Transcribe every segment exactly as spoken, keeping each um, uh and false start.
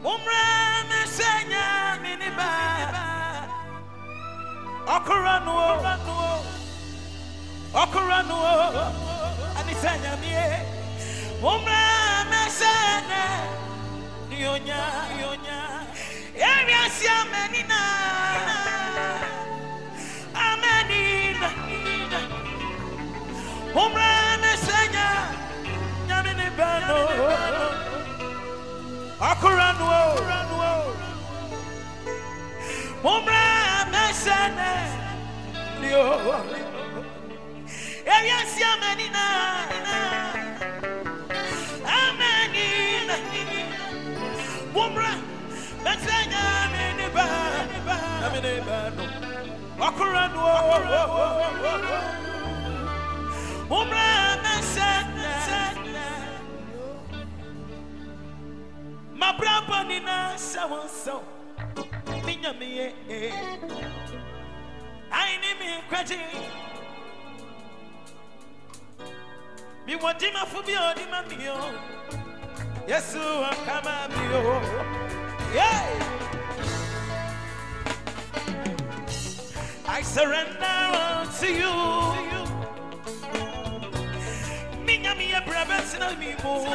Umra mesenya miniba Okuranu Okuranu Anisanya miye Umra mesenya Nyonya Nyonya Area siya menina Amenina Umra mesenya Nyaminiba no Okuranu Umra mesenya Nyo Area siya menina Amenina Umra mesenya miniba Aminiba no Okuranu Umra mesenya Ma brapa nina sawo so Minya miye I ni mi kwaji Mi wadi mafubi odi mamiyo Yesu akama miyo Yeah I surrender to you Minya miye brabes na mi mo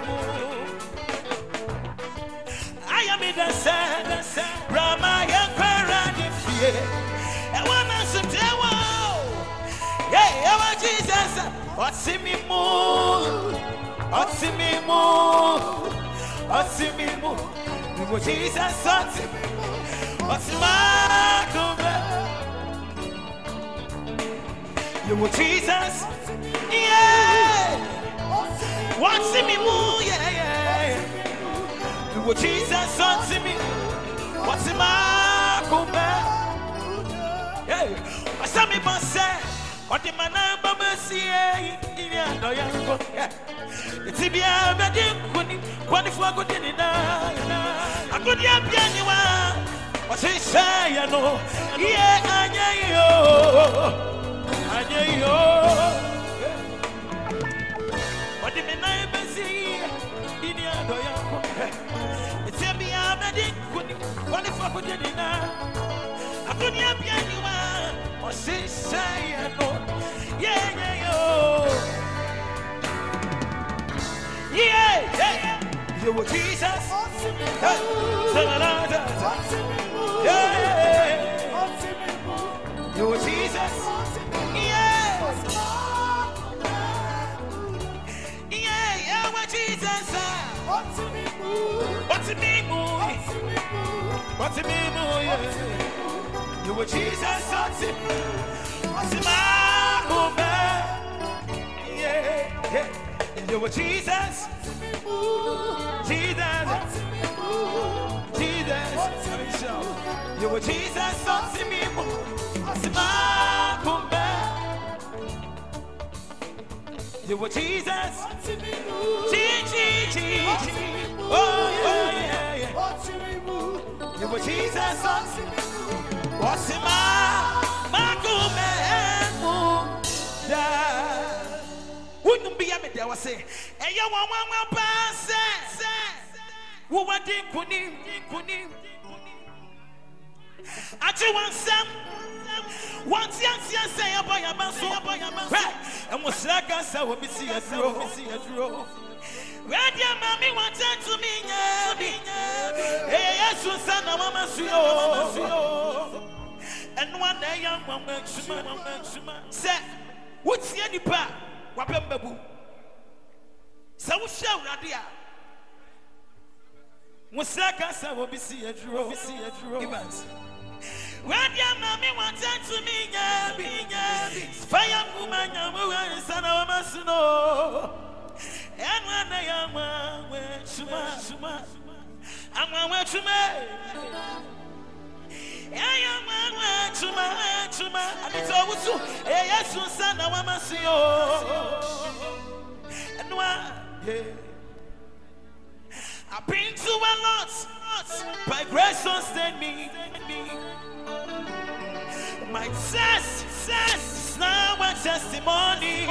I am in the sun, Rama Yankara, and one answer to yeah, our Jesus, what's in me more, what's in me more, what's in me more, Jesus, what's in me more, what's my cover, you were Jesus, yeah, what's in me more, yeah, yeah. What Jesus said to me, what's in my combat? Hey, I saw me say, what the man of mercy, India, it's a beer, but you couldn't forget it. I could have anyone. What's he say? I know, yeah, I know, I know. What the man of mercy, India, it's a be a wedding, what if I put it in? I couldn't have anyone or say, say, I know, yeah, yeah, yeah, yeah, you were Jesus, yeah, you were Jesus, yeah, yeah, you were Jesus. What's it mean, boy? What's it mean, boy? You were Jesus, what's it mean? What's it mean, yeah, yeah. You were Jesus, Jesus, Jesus. You were Jesus, what's it mean, what's it mean? You were Jesus, Jesus, Jesus. Oh yeah, yeah, yeah. You were Jesus, what's in my my yeah. Wouldn't be a bit there was say, and you want one pass. Who were deep kunim, kunim. I do want some. Once yes, yes, say a boy, a man, so a boy, a man, and was like us, I will be see a throw, see a throw. Where your mommy wanted to me, yes, son, a woman, and one day, young woman, said, what's the other part? Wapembabu. So shout, Radia. Was like us, I will be see a throw, see a throw. When your mommy wanted to me, fire woman, young son of a snow. And when the young man went to my, I'm going to me. And young man went to my, to my, and it's always so, yes, son of a see and one, yeah. I've been to a lot, by grace sustain me. My test, test, now a testimony.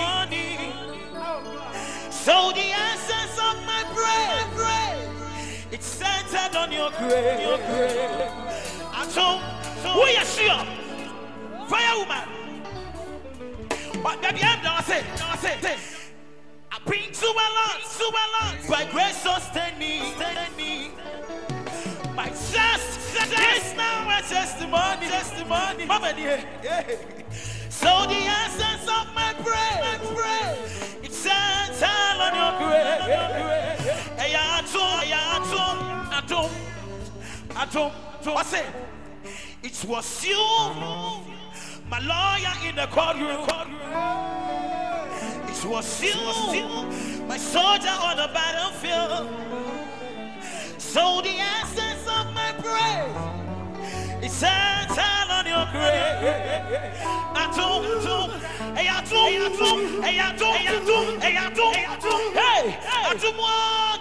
So the essence of my prayer, it's set centered on your grave. Your grave. And so, we are sure. Fire woman. But baby, I'm not saying. I say, I bring to my Lord, to my Lord. By grace, sustain me, sustain me. My just is now a testimony, testimony. Mama, yeah. So the essence of my prayer, my prayer, it's centered on your grave. Hey, I told, I told, I told, I said, it was you, my lawyer in the courtroom. It was you, my soldier on the battlefield. So the essence of my praise is centered on your grave. I told, told, hey, I told, hey, I told, hey, I told, hey, I told, hey, I told, hey, I told,